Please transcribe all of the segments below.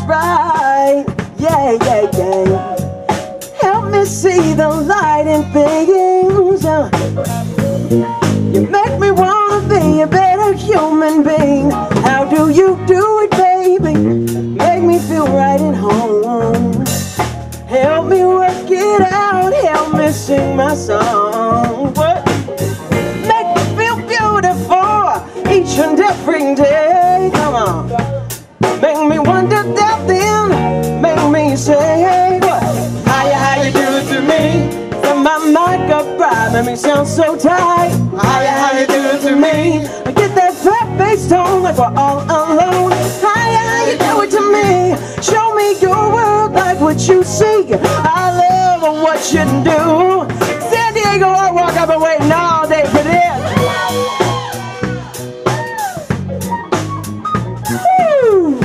right. Yeah, yeah, yeah. Help me see the light in things. You make me wanna be a better human being. How do you do it, baby? Make me feel right at home. Help me work it out. Help me sing my song. What? Make me feel beautiful each and every day. Come on. Make me wonder that then. Make me say, what? How you do it to me? From my makeup right, make me sound so tight. How you do it to me? I get that fat bass tone like we're all alone. How you do it to me? Show me your world like what you see. I love what you do. San Diego, I walk, I've been waiting all day for this. Woo!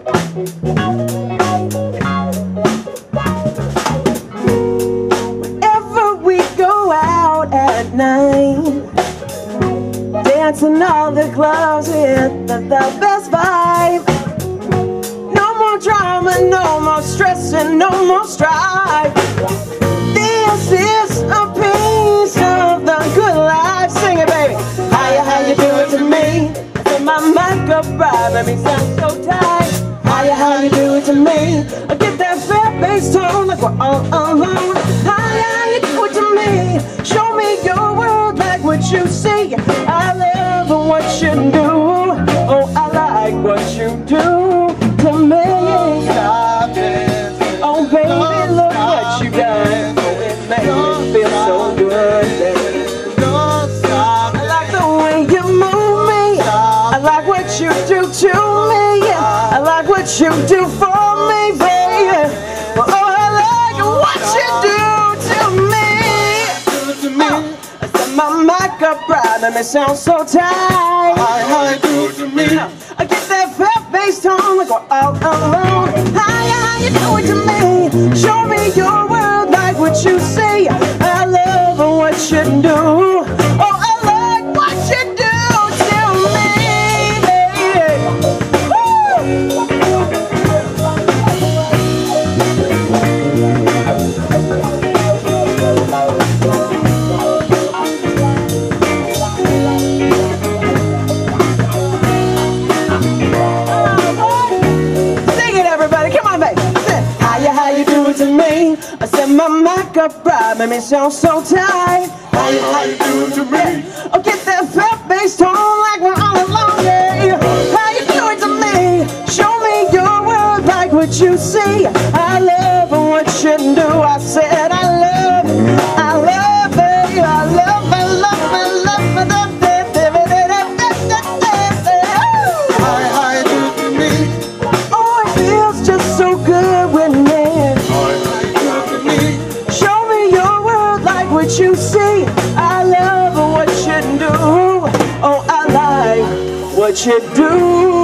Whenever we go out at night, dancing all the clubs with the best vibe. No more drama, no more stressing, no more strife. This is a piece of the good life. Sing it, baby. How you do it to me? With my makeup right, let me sound so tight. How you do it to me? I get that fat bass tone like we're all alone. How you do it to me? Show me your world like what you see. I love what you do. Oh, I like what you do to me. Oh, baby, look what you done. Oh, it makes me feel so good, baby. I like the way you move me. I like what you do to me. I like what you do for me, baby. Oh, I like what you do to me. I set my makeup right, let me sound so tight. How you do it to me? I get that fat bass tone like we're all alone. How you do it to me? Show me your world like what you see. I love what you do. Oh, I like what you do to me, baby. Woo! How you do it to me? I set my makeup right, make me sound so tight. How you do it to me? Oh, get that fat bass tone like we're all alone, yeah. How you do it to me? Show me your world like what you see. I love what you do. I said I love it, I love it, I love it, love it, love it, love it. How you do it to me? Oh, it feels just so good when what you see. I love what you do. Oh, I like what you do.